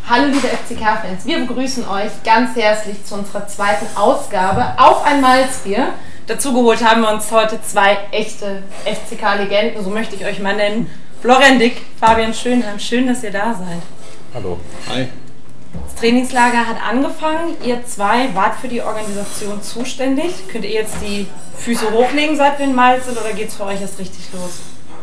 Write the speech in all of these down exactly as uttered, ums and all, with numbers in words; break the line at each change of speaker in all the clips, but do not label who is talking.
Hallo liebe F C K-Fans, wir begrüßen euch ganz herzlich zu unserer zweiten Ausgabe auf ein Malzbier. Dazu geholt haben wir uns heute zwei echte F C K-Legenden, so möchte ich euch mal nennen. Florian Dick, Fabian Schönheim, schön, dass ihr da seid.
Hallo. Hi.
Das Trainingslager hat angefangen, ihr zwei wart für die Organisation zuständig. Könnt ihr jetzt die Füße hochlegen, seit wir in Malz sind, oder geht es für euch erst richtig los?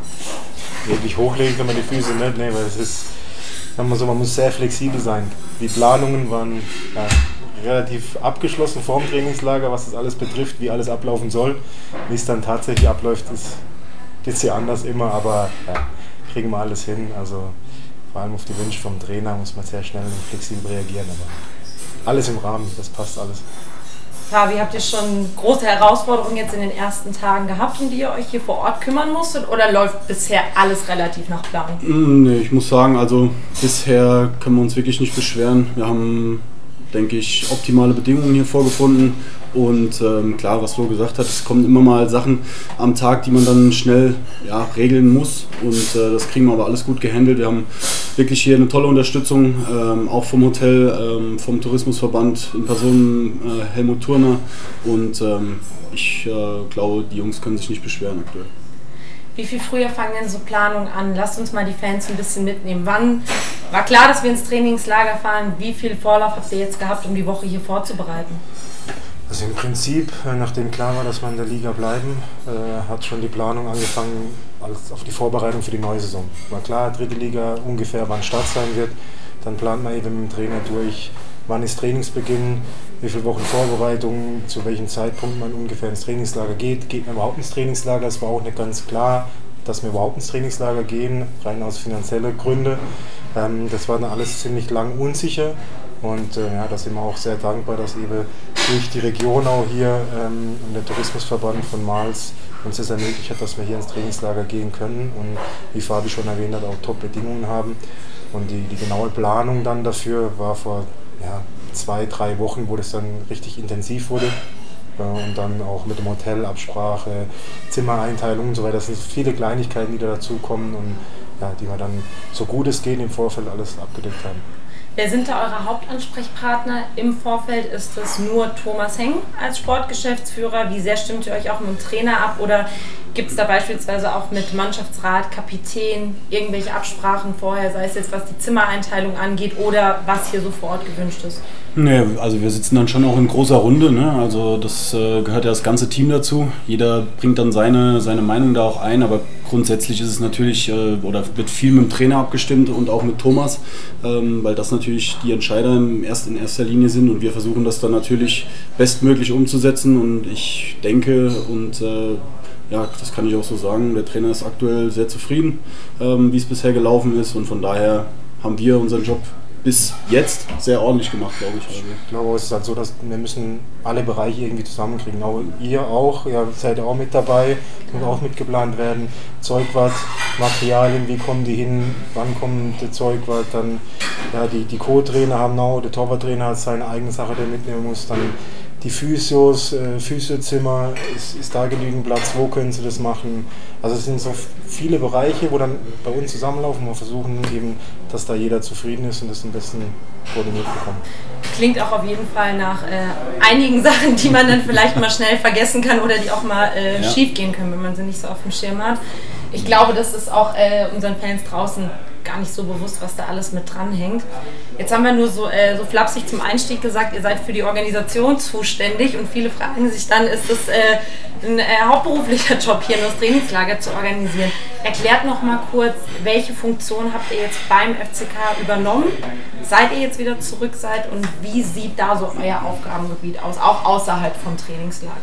Wirklich hochlegen kann man die Füße nicht, nee, weil es ist, sagen wir so, man muss sehr flexibel sein. Die Planungen waren ja, relativ abgeschlossen vor dem Trainingslager, was das alles betrifft, wie alles ablaufen soll. Wie es dann tatsächlich abläuft, ist ein bisschen anders immer, aber ja, kriegen wir alles hin. Also vor allem auf die Wünsche vom Trainer muss man sehr schnell und flexibel reagieren, aber alles im Rahmen, das passt alles.
Fabi, habt ihr schon große Herausforderungen jetzt in den ersten Tagen gehabt, um die ihr euch hier vor Ort kümmern musstet, oder läuft bisher alles relativ nach Plan?
Nee, ich muss sagen, also bisher können wir uns wirklich nicht beschweren. Wir haben, denke ich, optimale Bedingungen hier vorgefunden. Und ähm, klar, was Flo gesagt hat, es kommen immer mal Sachen am Tag, die man dann schnell ja, regeln muss. Und äh, das kriegen wir aber alles gut gehandelt. Wir haben wirklich hier eine tolle Unterstützung, ähm, auch vom Hotel, ähm, vom Tourismusverband, in Person äh, Helmut Turner. Und ähm, ich äh, glaube, die Jungs können sich nicht beschweren aktuell.
Wie viel früher fangen denn so Planungen an? Lasst uns mal die Fans ein bisschen mitnehmen. Wann war klar, dass wir ins Trainingslager fahren? Wie viel Vorlauf habt ihr jetzt gehabt, um die Woche hier vorzubereiten?
Also im Prinzip, nachdem klar war, dass wir in der Liga bleiben, äh, hat schon die Planung angefangen als auf die Vorbereitung für die neue Saison. War klar, dritte Liga ungefähr wann Start sein wird. Dann plant man eben mit dem Trainer durch, wann ist Trainingsbeginn, wie viele Wochen Vorbereitung, zu welchem Zeitpunkt man ungefähr ins Trainingslager geht. Geht man überhaupt ins Trainingslager? Es war auch nicht ganz klar, dass wir überhaupt ins Trainingslager gehen, rein aus finanziellen Gründen. Ähm, das war dann alles ziemlich lang unsicher. Und äh, ja, da sind wir auch sehr dankbar, dass eben durch die Region auch hier ähm, und der Tourismusverband von Malz uns das ermöglicht hat, dass wir hier ins Trainingslager gehen können und wie Fabi schon erwähnt hat, auch Top-Bedingungen haben. Und die, die genaue Planung dann dafür war vor ja, zwei, drei Wochen, wo das dann richtig intensiv wurde. Äh, und dann auch mit dem Hotel, Absprache, Zimmereinteilung und so weiter. Das sind viele Kleinigkeiten, die da dazukommen und ja, die wir dann so gut es geht im Vorfeld alles abgedeckt haben.
Wer sind da eure Hauptansprechpartner? Im Vorfeld ist es nur Thomas Heng als Sportgeschäftsführer. Wie sehr stimmt ihr euch auch mit dem Trainer ab? Oder gibt es da beispielsweise auch mit Mannschaftsrat, Kapitän irgendwelche Absprachen vorher, sei es jetzt was die Zimmereinteilung angeht oder was hier so vor Ort gewünscht ist?
Nee, also wir sitzen dann schon auch in großer Runde, ne? Also das äh, gehört ja das ganze Team dazu. Jeder bringt dann seine, seine Meinung da auch ein, aber grundsätzlich ist es natürlich, äh, oder wird viel mit dem Trainer abgestimmt und auch mit Thomas, ähm, weil das natürlich die Entscheider im erst, in erster Linie sind und wir versuchen das dann natürlich bestmöglich umzusetzen und ich denke und äh, ja, das kann ich auch so sagen, der Trainer ist aktuell sehr zufrieden, ähm, wie es bisher gelaufen ist und von daher haben wir unseren Job bis jetzt sehr ordentlich gemacht, glaube ich. Also.
Ich glaube, es ist halt so, dass wir müssen alle Bereiche irgendwie zusammenkriegen. Auch ihr auch, ihr seid auch mit dabei, muss auch mitgeplant werden. Zeugwart, Materialien, wie kommen die hin, wann kommt der Zeugwart, dann ja, die, die Co-Trainer haben auch, der Torwarttrainer hat seine eigene Sache, der mitnehmen muss, dann die Physios, äh, Physiozimmer, ist, ist da genügend Platz, wo können sie das machen? Also es sind so viele Bereiche, wo dann bei uns zusammenlaufen, wir versuchen eben, dass da jeder zufrieden ist und das am besten koordiniert bekommt.
Klingt auch auf jeden Fall nach äh, einigen Sachen, die man dann vielleicht mal schnell vergessen kann oder die auch mal äh, ja. schief gehen können, wenn man sie nicht so auf dem Schirm hat. Ich glaube, das ist auch äh, unseren Fans draußen gar nicht so bewusst, was da alles mit dran hängt. Jetzt haben wir nur so, äh, so flapsig zum Einstieg gesagt, ihr seid für die Organisation zuständig und viele fragen sich dann, ist das äh, ein äh, hauptberuflicher Job hier, das Trainingslager zu organisieren? Erklärt noch mal kurz, welche Funktion habt ihr jetzt beim F C K übernommen, seit ihr jetzt wieder zurück seid und wie sieht da so euer Aufgabengebiet aus, auch außerhalb vom Trainingslager?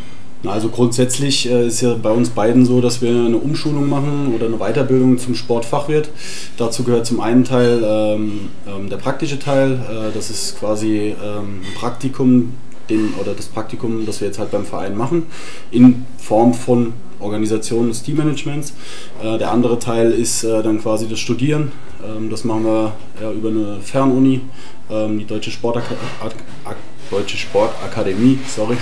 Also grundsätzlich äh, ist ja bei uns beiden so, dass wir eine Umschulung machen oder eine Weiterbildung zum Sportfachwirt. Dazu gehört zum einen Teil ähm, ähm, der praktische Teil, äh, das ist quasi ähm, ein Praktikum, den, oder das Praktikum, das wir jetzt halt beim Verein machen, in Form von Organisation des Teammanagements. Äh, der andere Teil ist äh, dann quasi das Studieren. Ähm, das machen wir ja, über eine Fernuni, ähm, die Deutsche Sportaka Deutsche Sportakademie, sorry.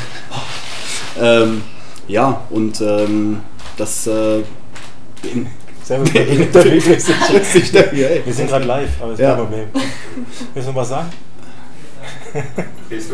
Ähm, ja, und ähm, das äh,
Servus, wir sind gerade live, aber ist kein Problem. Willst du noch was sagen?
Gehst du?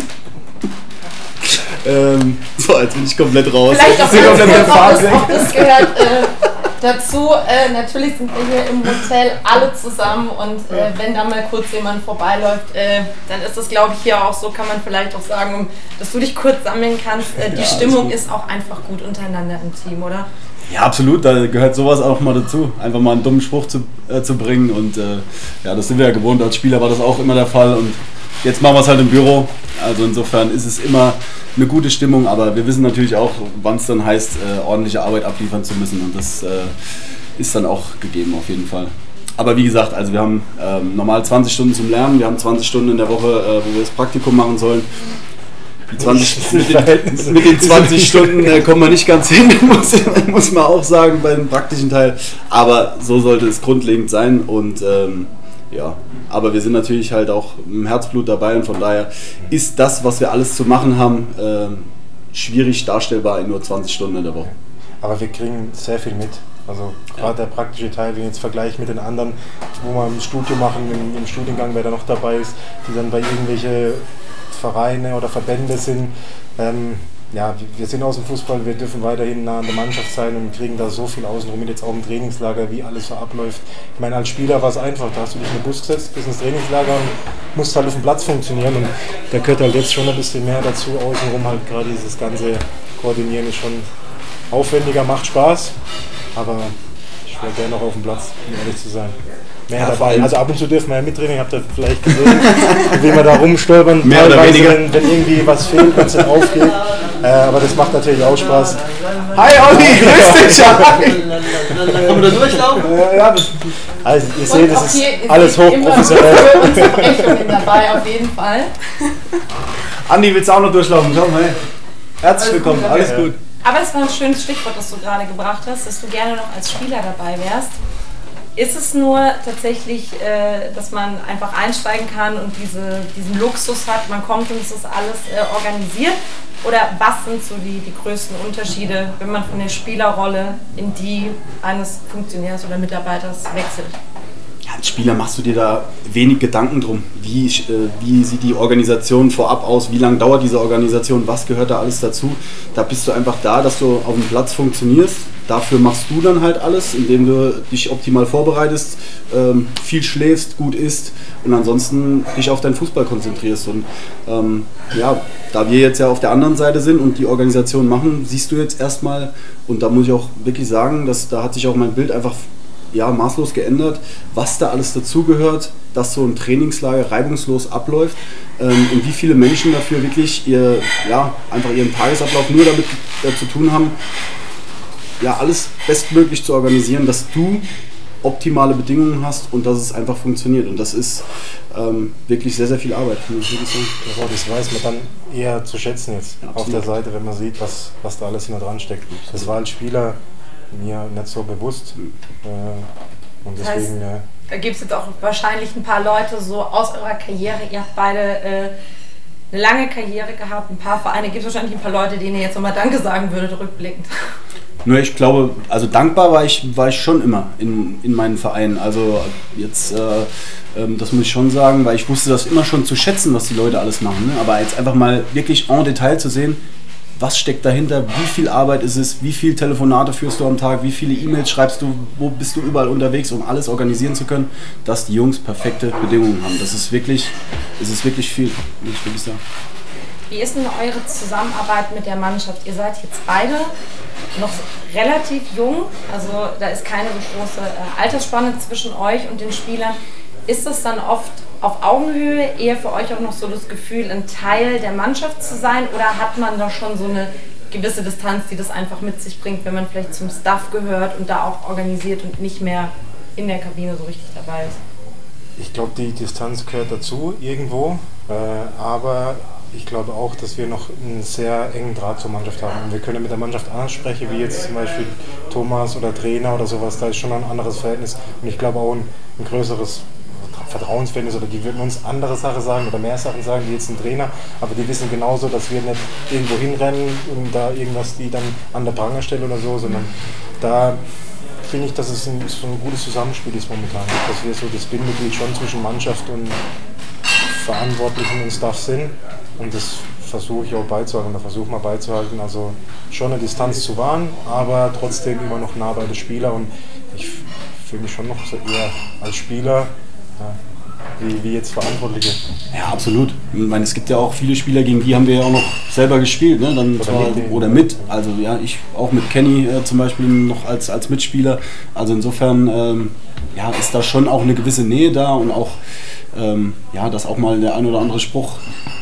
ähm, so, jetzt bin ich komplett raus.
Vielleicht auch,
ich
ganz
komplett
kurz, ob das, ob das gehört äh, dazu. Äh, natürlich sind wir hier im Hotel alle zusammen und äh, wenn da mal kurz jemand vorbeiläuft, äh, dann ist das, glaube ich, hier auch so, kann man vielleicht auch sagen, um, dass du dich kurz sammeln kannst. Äh, die ja, Stimmung ist auch einfach gut untereinander im Team, oder?
Ja, absolut, da gehört sowas auch mal dazu, einfach mal einen dummen Spruch zu, äh, zu bringen und äh, ja, das sind wir ja gewohnt, als Spieler war das auch immer der Fall und jetzt machen wir es halt im Büro, also insofern ist es immer eine gute Stimmung, aber wir wissen natürlich auch, wann es dann heißt, äh, ordentliche Arbeit abliefern zu müssen und das äh, ist dann auch gegeben auf jeden Fall. Aber wie gesagt, also wir haben ähm, normal zwanzig Stunden zum Lernen, wir haben zwanzig Stunden in der Woche, äh, wo wir das Praktikum machen sollen. Die zwanzig, mit, den, mit den zwanzig Stunden äh, kommen wir nicht ganz hin, muss, muss man auch sagen, bei dem praktischen Teil. Aber so sollte es grundlegend sein und ähm, ja, aber wir sind natürlich halt auch im Herzblut dabei und von daher ist das, was wir alles zu machen haben, äh, schwierig darstellbar in nur zwanzig Stunden in der Woche.
Aber wir kriegen sehr viel mit. Also gerade der praktische Teil, wenn ich jetzt vergleiche mit den anderen, wo wir im Studium machen, im, im Studiengang, wer da noch dabei ist, die dann bei irgendwelche Vereine oder Verbände sind. Ähm, ja, wir sind aus dem Fußball, wir dürfen weiterhin nah an der Mannschaft sein und kriegen da so viel außenrum mit, jetzt auch im Trainingslager, wie alles so abläuft. Ich meine, als Spieler war es einfach, da hast du dich in den Bus gesetzt, bis ins Trainingslager und musst halt auf dem Platz funktionieren und da gehört halt jetzt schon ein bisschen mehr dazu, außenrum halt gerade dieses ganze Koordinieren ist schon aufwendiger, macht Spaß, aber ich wäre gerne noch auf dem Platz, um ehrlich zu sein. Mehr ja, dabei. Also ab und zu dürfen wir ja mittrainieren, habt ihr vielleicht gesehen, wie wir da rumstolpern,
mehr oder weniger.
Wenn, wenn irgendwie was fehlt, wenn es dann aufgeht. Äh, aber das macht natürlich auch Spaß.
Hi Olli, grüß dich!
Können wir da durchlaufen?
Ja, ja, also ihr seht, das ist alles hochprofessionell.
Unterbrechungen dabei, auf jeden Fall.
Andi, willst du auch noch durchlaufen? Schau mal, herzlich willkommen, alles gut.
Aber es war ein schönes Stichwort, das du gerade gebracht hast, dass du gerne noch als Spieler dabei wärst. Ist es nur tatsächlich, äh, dass man einfach einsteigen kann und diese, diesen Luxus hat, man kommt und es ist alles äh, organisiert? Oder was sind so die, die größten Unterschiede, wenn man von der Spielerrolle in die eines Funktionärs oder Mitarbeiters wechselt?
Ja, als Spieler machst du dir da wenig Gedanken drum. Wie, äh, wie sieht die Organisation vorab aus? Wie lange dauert diese Organisation? Was gehört da alles dazu? Da bist du einfach da, dass du auf dem Platz funktionierst. Dafür machst du dann halt alles, indem du dich optimal vorbereitest, ähm, viel schläfst, gut isst und ansonsten dich auf deinen Fußball konzentrierst. Und ähm, ja, da wir jetzt ja auf der anderen Seite sind und die Organisation machen, siehst du jetzt erstmal, und da muss ich auch wirklich sagen, dass da hat sich auch mein Bild einfach ja, maßlos geändert, was da alles dazugehört, dass so ein Trainingslager reibungslos abläuft ähm, und wie viele Menschen dafür wirklich ihr, ja, einfach ihren Tagesablauf nur damit äh, zu tun haben, ja, alles bestmöglich zu organisieren, dass du optimale Bedingungen hast und dass es einfach funktioniert. Und das ist ähm, wirklich sehr, sehr viel Arbeit, muss ich wirklich sagen.
Ja, das weiß man dann eher zu schätzen jetzt ja, auf der Seite, wenn man sieht, was, was da alles hinter dran steckt. Das war als Spieler mir nicht so bewusst. Äh, und deswegen,
das heißt, da gibt es jetzt auch wahrscheinlich ein paar Leute so aus eurer Karriere, ihr habt beide äh, eine lange Karriere gehabt, ein paar Vereine, gibt es wahrscheinlich ein paar Leute, denen ihr jetzt nochmal Danke sagen würdet, rückblickend.
Nur ich glaube, also dankbar war ich, war ich schon immer in, in meinen Vereinen. Also jetzt, äh, ähm, das muss ich schon sagen, weil ich wusste das immer schon zu schätzen, was die Leute alles machen. Ne? Aber jetzt einfach mal wirklich en Detail zu sehen, was steckt dahinter, wie viel Arbeit ist es, wie viele Telefonate führst du am Tag, wie viele E-Mails schreibst du, wo bist du überall unterwegs, um alles organisieren zu können, dass die Jungs perfekte Bedingungen haben. Das ist wirklich, das ist wirklich viel, muss ich wirklich sagen.
Wie ist denn eure Zusammenarbeit mit der Mannschaft? Ihr seid jetzt beide noch relativ jung, also da ist keine so große äh, Altersspanne zwischen euch und den Spielern. Ist es dann oft auf Augenhöhe, eher für euch auch noch so das Gefühl, ein Teil der Mannschaft zu sein, oder hat man da schon so eine gewisse Distanz, die das einfach mit sich bringt, wenn man vielleicht zum Staff gehört und da auch organisiert und nicht mehr in der Kabine so richtig dabei ist?
Ich glaube, die Distanz gehört dazu irgendwo, äh, aber ich glaube auch, dass wir noch einen sehr engen Draht zur Mannschaft haben. Und wir können mit der Mannschaft anders sprechen, wie jetzt zum Beispiel Thomas oder Trainer oder sowas. Da ist schon ein anderes Verhältnis und ich glaube auch ein, ein größeres Vertrauensverhältnis, oder die würden uns andere Sachen sagen oder mehr Sachen sagen, wie jetzt ein Trainer, aber die wissen genauso, dass wir nicht irgendwo hinrennen und da irgendwas die dann an der Pranger stellen oder so, sondern da finde ich, dass es ein, so ein gutes Zusammenspiel ist momentan. Dass wir so das Bindeglied schon zwischen Mannschaft und Verantwortlichen und Staff sind. Und das versuche ich auch beizuhalten, oder versuche mal beizuhalten. Also schon eine Distanz zu wahren, aber trotzdem immer noch nah bei den Spielern. Und ich fühle mich schon noch so eher als Spieler, ja, wie, wie jetzt Verantwortliche.
Ja, absolut. Ich meine, es gibt ja auch viele Spieler, gegen die haben wir ja auch noch selber gespielt. Ne? Dann
oder,
zwar,
mit
oder mit. Also ja, ich auch mit Kenny äh, zum Beispiel noch als, als Mitspieler. Also insofern ähm, ja, ist da schon auch eine gewisse Nähe da und auch, ähm, ja, dass auch mal der ein oder andere Spruch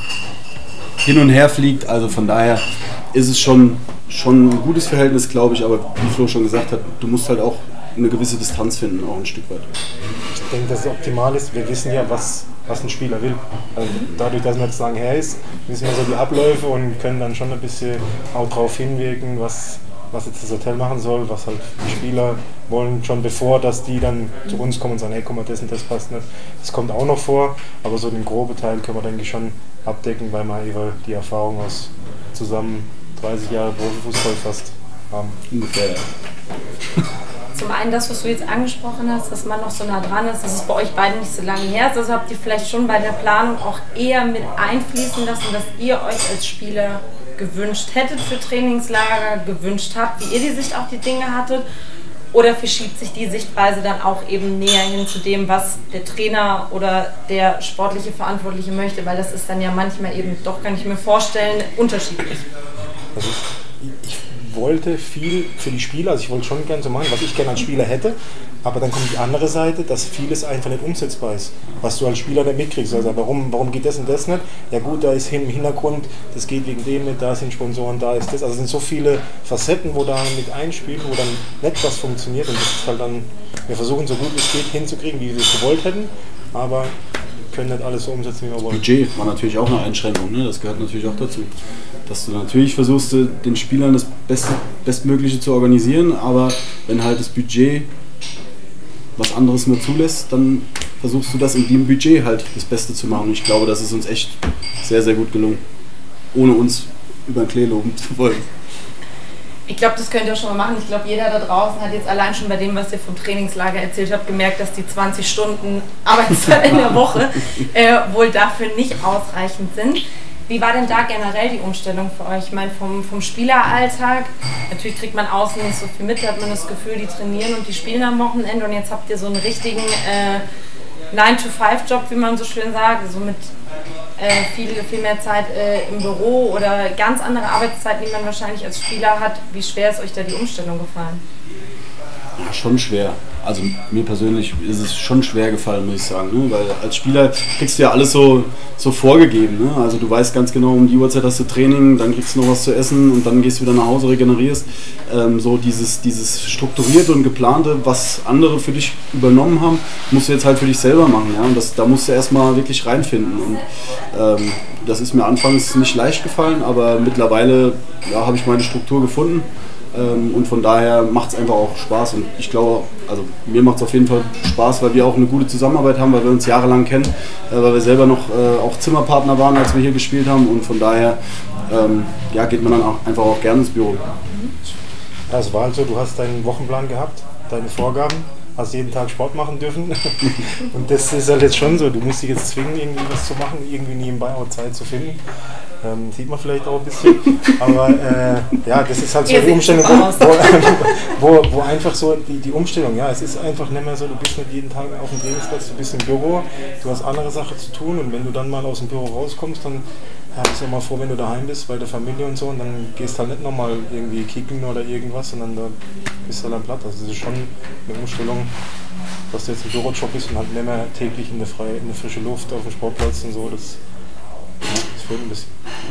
hin und her fliegt. Also von daher ist es schon, schon ein gutes Verhältnis, glaube ich. Aber wie Flo schon gesagt hat, du musst halt auch eine gewisse Distanz finden, auch ein Stück weit.
Ich denke, dass es optimal ist. Wir wissen ja, was, was ein Spieler will. Also dadurch, dass man jetzt lange her ist, wissen wir so die Abläufe und können dann schon ein bisschen auch darauf hinwirken, was, was jetzt das Hotel machen soll, was halt die Spieler wollen, schon bevor, dass die dann zu uns kommen und sagen, hey, guck mal, das und das passt nicht. Das kommt auch noch vor, aber so den groben Teil können wir, denke ich, schon abdecken, weil wir eben die Erfahrung aus zusammen dreißig Jahre Profifußball fast haben.
Ungefähr, ja.
Zum einen das, was du jetzt angesprochen hast, dass man noch so nah dran ist, dass es bei euch beiden nicht so lange her ist. Also habt ihr vielleicht schon bei der Planung auch eher mit einfließen lassen, dass ihr euch als Spieler gewünscht hättet für Trainingslager, gewünscht habt, wie ihr die Sicht auf die Dinge hattet? Oder verschiebt sich die Sichtweise dann auch eben näher hin zu dem, was der Trainer oder der sportliche Verantwortliche möchte? Weil das ist dann ja manchmal eben doch, kann ich mir vorstellen, unterschiedlich.
Also ich wollte viel für die Spieler, also ich wollte schon gerne so machen, was ich gerne als Spieler hätte, aber dann kommt die andere Seite, dass vieles einfach nicht umsetzbar ist, was du als Spieler nicht mitkriegst. Also warum, warum geht das und das nicht? Ja gut, da ist im Hintergrund, das geht wegen dem nicht, da sind Sponsoren, da ist das. Also es sind so viele Facetten, wo da mit einspielen, wo dann nicht was funktioniert und das ist halt dann, wir versuchen so gut es geht hinzukriegen, wie wir es gewollt hätten, aber können nicht alles so umsetzen, wie wir wollen.
Budget war natürlich auch eine Einschränkung, ne? Das gehört natürlich auch dazu. Dass du natürlich versuchst, den Spielern das Beste, Bestmögliche zu organisieren, aber wenn halt das Budget was anderes nur zulässt, dann versuchst du das in dem Budget halt das Beste zu machen. Und ich glaube, das ist uns echt sehr, sehr gut gelungen, ohne uns über den Klee loben zu wollen.
Ich glaube, das könnt ihr schon mal machen. Ich glaube, jeder da draußen hat jetzt allein schon bei dem, was ihr vom Trainingslager erzählt habt, gemerkt, dass die zwanzig Stunden Arbeitszeit in der Woche äh, wohl dafür nicht ausreichend sind. Wie war denn da generell die Umstellung für euch? Ich meine, vom, vom Spieleralltag, natürlich kriegt man außen nicht so viel mit, da hat man das Gefühl, die trainieren und die spielen am Wochenende und jetzt habt ihr so einen richtigen äh, nine to five Job, wie man so schön sagt, so mit äh, viel, viel mehr Zeit äh, im Büro oder ganz andere Arbeitszeiten, die man wahrscheinlich als Spieler hat. Wie schwer ist euch da die Umstellung gefallen?
Ja, schon schwer. Also mir persönlich ist es schon schwer gefallen, muss ich sagen, ne? Weil als Spieler kriegst du ja alles so, so vorgegeben. Ne? Also du weißt ganz genau, um die Uhrzeit hast du Training, dann kriegst du noch was zu essen und dann gehst du wieder nach Hause, regenerierst. Ähm, so dieses, dieses strukturierte und geplante, was andere für dich übernommen haben, musst du jetzt halt für dich selber machen. Ja? Und das, da musst du erstmal wirklich reinfinden. Und ähm, das ist mir anfangs nicht leicht gefallen, aber mittlerweile ja, habe ich meine Struktur gefunden. Und von daher macht es einfach auch Spaß und ich glaube, also mir macht es auf jeden Fall Spaß, weil wir auch eine gute Zusammenarbeit haben, weil wir uns jahrelang kennen, weil wir selber noch äh, auch Zimmerpartner waren, als wir hier gespielt haben und von daher ähm, ja, geht man dann auch einfach auch gerne ins Büro.
Ja, es war halt so, du hast deinen Wochenplan gehabt, deine Vorgaben, hast jeden Tag Sport machen dürfen und das ist halt jetzt schon so, du musst dich jetzt zwingen, irgendwie was zu machen, irgendwie nebenbei auch Zeit zu finden. Ähm, sieht man vielleicht auch ein bisschen, aber äh, ja, das ist halt so die Umstellung, wo, wo, wo einfach so die, die Umstellung, ja, es ist einfach nicht mehr so, du bist nicht jeden Tag auf dem Trainingsplatz, du bist im Büro, du hast andere Sachen zu tun und wenn du dann mal aus dem Büro rauskommst, dann ja, bist du auch mal froh, wenn du daheim bist, bei der Familie und so und dann gehst halt nicht nochmal irgendwie kicken oder irgendwas, sondern da bist du dann platt. Also das ist schon eine Umstellung, dass du jetzt im Bürojob bist und halt nicht mehr täglich in der, freie, in der frische Luft auf dem Sportplatz und so, das ein bisschen.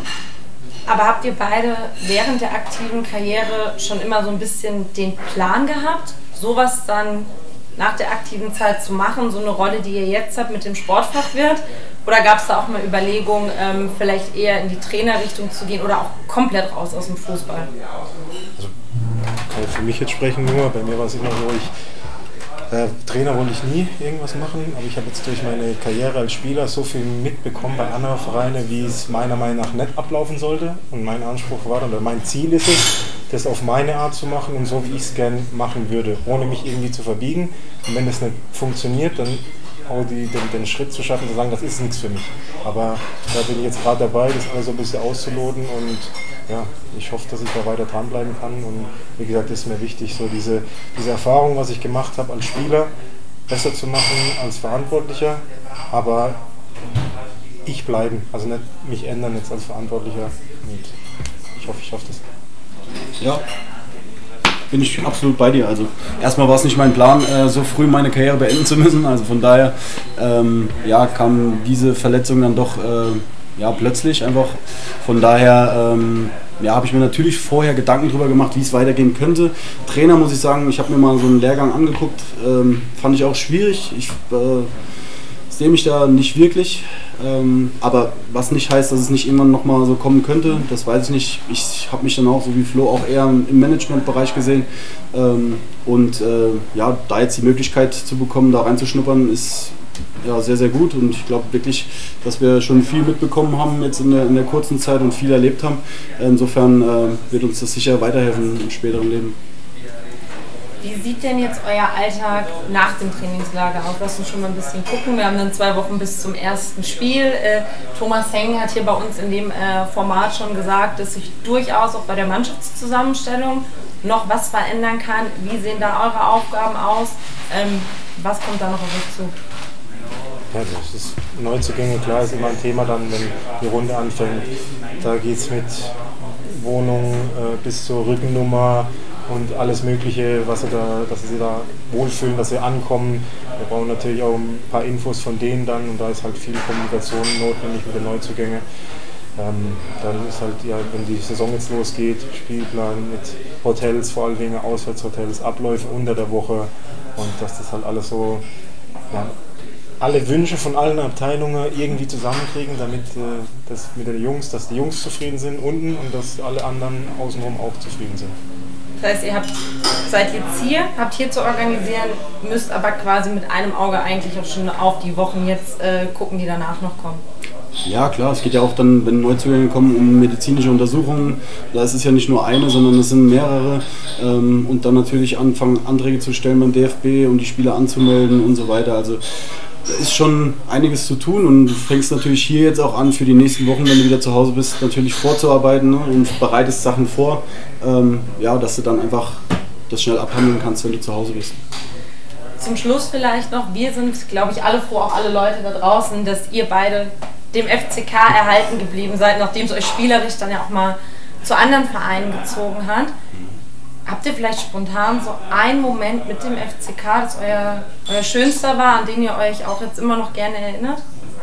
Aber habt ihr beide während der aktiven Karriere schon immer so ein bisschen den Plan gehabt, sowas dann nach der aktiven Zeit zu machen, so eine Rolle, die ihr jetzt habt, mit dem Sportfachwirt? Oder gab es da auch mal Überlegungen, ähm, vielleicht eher in die Trainerrichtung zu gehen oder auch komplett raus aus dem Fußball?
Also, kann ich für mich jetzt sprechen nur, bei mir war es immer so, ich Äh, Trainer wollte ich nie irgendwas machen, aber ich habe jetzt durch meine Karriere als Spieler so viel mitbekommen bei anderen Vereinen, wie es meiner Meinung nach nicht ablaufen sollte. Und mein Anspruch war, oder mein Ziel ist es, das auf meine Art zu machen und so, wie ich es gerne machen würde, ohne mich irgendwie zu verbiegen. Und wenn das nicht funktioniert, dann auch die, den, den Schritt zu schaffen, zu sagen, das ist nichts für mich. Aber da bin ich jetzt gerade dabei, das alles so ein bisschen auszuloten und ja, ich hoffe, dass ich da weiter dranbleiben kann. Und wie gesagt, ist mir wichtig, so diese, diese Erfahrung, was ich gemacht habe als Spieler, besser zu machen als Verantwortlicher, aber ich bleiben, also nicht mich ändern jetzt als Verantwortlicher. Und ich hoffe, ich schaffe das.
Ja, bin ich absolut bei dir. Also erstmal war es nicht mein Plan, äh, so früh meine Karriere beenden zu müssen. Also von daher ähm, ja, kam diese Verletzung dann doch äh, ja, plötzlich einfach. Von daher ähm, ja, habe ich mir natürlich vorher Gedanken darüber gemacht, wie es weitergehen könnte. Trainer, muss ich sagen, ich habe mir mal so einen Lehrgang angeguckt, ähm, fand ich auch schwierig. Ich äh, sehe mich da nicht wirklich, ähm, aber was nicht heißt, dass es nicht irgendwann nochmal so kommen könnte, das weiß ich nicht. Ich habe mich dann auch, so wie Flo, auch eher im Managementbereich gesehen ähm, und äh, ja, da jetzt die Möglichkeit zu bekommen, da reinzuschnuppern, ist ja sehr, sehr gut und ich glaube wirklich, dass wir schon viel mitbekommen haben jetzt in der, in der kurzen Zeit und viel erlebt haben. Insofern äh, wird uns das sicher weiterhelfen im späteren Leben.
Wie sieht denn jetzt euer Alltag nach dem Trainingslager aus? Lass uns schon mal ein bisschen gucken. Wir haben dann zwei Wochen bis zum ersten Spiel. Äh, Thomas Heng hat hier bei uns in dem äh, Format schon gesagt, dass sich durchaus auch bei der Mannschaftszusammenstellung noch was verändern kann. Wie sehen da eure Aufgaben aus? Ähm, was kommt da noch auf euch zu?
Ja, das ist Neuzugänge, klar, ist immer ein Thema dann, wenn die Runde anfängt. Da geht es mit Wohnung äh, bis zur Rückennummer und alles Mögliche, was sie da, dass sie sich da wohlfühlen, dass sie ankommen. Wir brauchen natürlich auch ein paar Infos von denen dann und da ist halt viel Kommunikation notwendig mit den Neuzugängen. Ähm, dann ist halt, ja, wenn die Saison jetzt losgeht, Spielplan mit Hotels, vor allem wegen Auswärtshotels, Abläufe unter der Woche und dass das halt alles so, ja, alle Wünsche von allen Abteilungen irgendwie zusammenkriegen, damit äh, das mit den Jungs, dass die Jungs zufrieden sind unten und dass alle anderen außenrum auch zufrieden sind.
Das heißt, ihr habt, seid jetzt hier, habt hier zu organisieren, müsst aber quasi mit einem Auge eigentlich auch schon auf die Wochen jetzt äh, gucken, die danach noch kommen.
Ja klar, es geht ja auch dann, wenn Neuzugänge kommen, um medizinische Untersuchungen. Da ist es ja nicht nur eine, sondern es sind mehrere. Ähm, und dann natürlich anfangen, Anträge zu stellen beim D F B, um die Spieler anzumelden und so weiter. Also da ist schon einiges zu tun und du fängst natürlich hier jetzt auch an, für die nächsten Wochen, wenn du wieder zu Hause bist, natürlich vorzuarbeiten, ne? Und bereitest Sachen vor, ähm, ja, dass du dann einfach das schnell abhandeln kannst, wenn du zu Hause bist.
Zum Schluss vielleicht noch, wir sind, glaube ich, alle froh, auch alle Leute da draußen, dass ihr beide dem F C K erhalten geblieben seid, nachdem es euch spielerisch dann ja auch mal zu anderen Vereinen gezogen hat. Habt ihr vielleicht spontan so einen Moment mit dem F C K, das euer, euer schönster war, an den ihr euch auch jetzt immer noch gerne erinnert?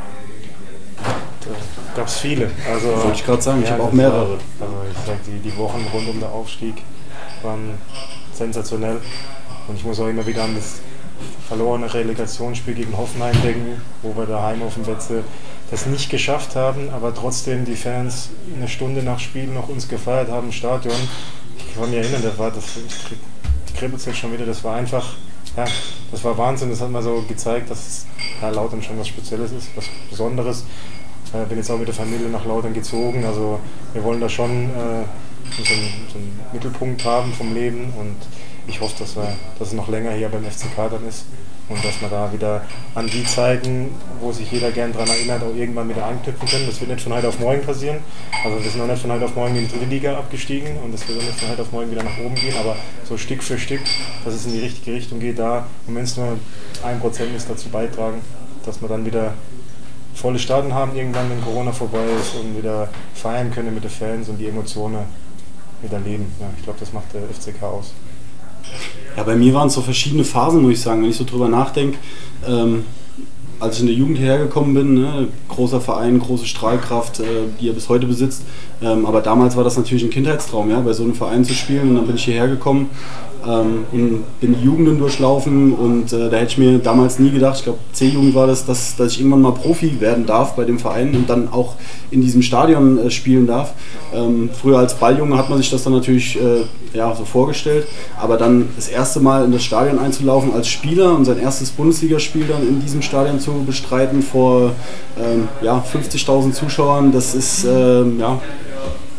Da gab es viele. Also,
wollte ich gerade sagen,
ja,
ich habe auch mehrere.
War, also ich sag, die, die Wochen rund um den Aufstieg waren sensationell. Und ich muss auch immer wieder an das verlorene Relegationsspiel gegen Hoffenheim denken, wo wir daheim auf dem Betze das nicht geschafft haben, aber trotzdem die Fans eine Stunde nach Spiel noch uns gefeiert haben im Stadion. Ich kann mich erinnern, das war das, die kribbelt jetzt schon wieder, das war einfach, ja, das war Wahnsinn, das hat mal so gezeigt, dass ja, Lautern schon was Spezielles ist, was Besonderes. Ich äh, bin jetzt auch mit der Familie nach Lautern gezogen, also wir wollen da schon äh, so, einen, so einen Mittelpunkt haben vom Leben und ich hoffe, dass, wir, dass es noch länger hier beim F C K dann ist und dass wir da wieder an die Zeiten, wo sich jeder gern daran erinnert, auch irgendwann wieder anknüpfen können. Das wird nicht von heute auf morgen passieren. Also wir sind noch nicht von heute auf morgen in die dritte Liga abgestiegen und das wird auch nicht von heute auf morgen wieder nach oben gehen, aber so Stück für Stück, dass es in die richtige Richtung geht, da, und wenn es nur ein Prozent ist, dazu beitragen, dass wir dann wieder volle Stadien haben, irgendwann, wenn Corona vorbei ist und wieder feiern können mit den Fans und die Emotionen wieder leben. Ja, ich glaube, das macht der F C K aus.
Ja, bei mir waren es so verschiedene Phasen, muss ich sagen, wenn ich so drüber nachdenke. Ähm, als ich in der Jugend hierher gekommen bin, ne, großer Verein, große Strahlkraft, äh, die er bis heute besitzt. Ähm, aber damals war das natürlich ein Kindheitstraum, ja, bei so einem Verein zu spielen. Und dann bin ich hierher gekommen ähm, und bin die Jugenden durchlaufen. Und äh, da hätte ich mir damals nie gedacht, ich glaube C-Jugend war das, dass, dass ich irgendwann mal Profi werden darf bei dem Verein und dann auch in diesem Stadion äh, spielen darf. Ähm, früher als Balljunge hat man sich das dann natürlich äh, ja, so vorgestellt. Aber dann das erste Mal in das Stadion einzulaufen als Spieler und sein erstes Bundesligaspiel dann in diesem Stadion zu bestreiten vor ähm, ja, fünfzigtausend Zuschauern, das ist, ähm, ja,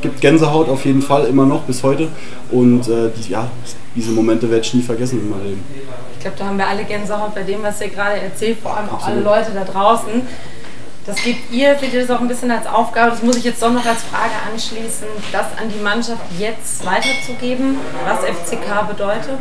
gibt Gänsehaut auf jeden Fall, immer noch, bis heute. Und äh, die, ja, diese Momente werde ich nie vergessen in meinem Leben.
Ich glaube, da haben wir alle Gänsehaut bei dem, was ihr gerade erzählt, vor allem auch
Absolut.
alle Leute da draußen. Das gebt ihr, seht ihr das auch ein bisschen als Aufgabe, das muss ich jetzt doch noch als Frage anschließen, das an die Mannschaft jetzt weiterzugeben, was F C K bedeutet?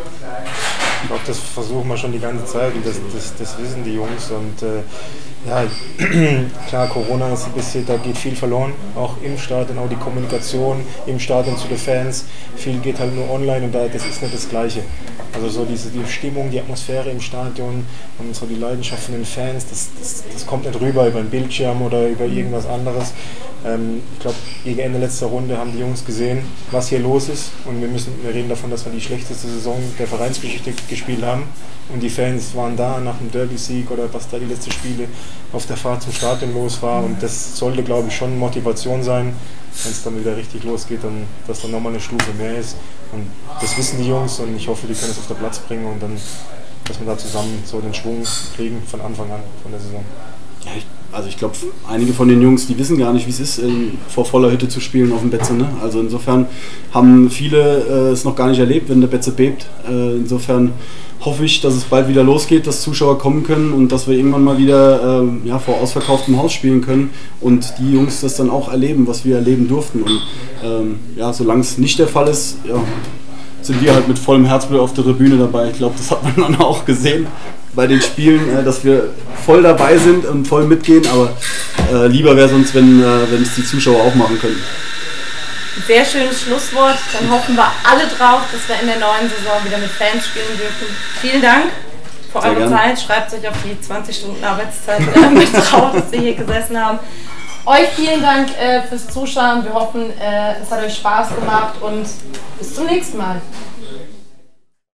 Ich glaube, das versuchen wir schon die ganze Zeit und das, das, das wissen die Jungs. Und äh, ja, klar, Corona ist ein bisschen, da geht viel verloren, auch im Stadion, auch die Kommunikation im Stadion zu den Fans. Viel geht halt nur online und da, das ist nicht das Gleiche. Also so diese die Stimmung, die Atmosphäre im Stadion und so die Leidenschaft von den Fans, das, das, das kommt nicht rüber über einen Bildschirm oder über irgendwas anderes. Ähm, ich glaube, gegen Ende letzter Runde haben die Jungs gesehen, was hier los ist und wir, müssen, wir reden davon, dass wir die schlechteste Saison der Vereinsgeschichte gespielt haben und die Fans waren da nach dem Derby-Sieg oder was da die letzten Spiele auf der Fahrt zum Stadion los war und das sollte, glaube ich, schon Motivation sein, wenn es dann wieder richtig losgeht, dann, dass dann nochmal eine Stufe mehr ist und das wissen die Jungs und ich hoffe, die können es auf den Platz bringen und dann, dass wir da zusammen so den Schwung kriegen von Anfang an von der Saison.
Ja, ich, also ich glaube, einige von den Jungs, die wissen gar nicht, wie es ist, in, vor voller Hütte zu spielen auf dem Betze. Ne? Also insofern haben viele äh, es noch gar nicht erlebt, wenn der Betze bebt. Äh, insofern hoffe ich, dass es bald wieder losgeht, dass Zuschauer kommen können und dass wir irgendwann mal wieder äh, ja, vor ausverkauftem Haus spielen können und die Jungs das dann auch erleben, was wir erleben durften. Und ähm, ja, solange es nicht der Fall ist, ja, sind wir halt mit vollem Herzblut auf der Tribüne dabei. Ich glaube, das hat man dann auch gesehen bei den Spielen, dass wir voll dabei sind und voll mitgehen, aber äh, lieber wäre es uns, wenn, äh, wenn es die Zuschauer auch machen können.
Sehr schönes Schlusswort, dann hoffen wir alle drauf, dass wir in der neuen Saison wieder mit Fans spielen dürfen. Vielen Dank für
Sehr
eure
gerne.
Zeit, schreibt euch auf die zwanzig Stunden Arbeitszeit äh, mit drauf, dass wir hier gesessen haben. Euch vielen Dank äh, fürs Zuschauen, wir hoffen, äh, es hat euch Spaß gemacht und bis zum nächsten Mal.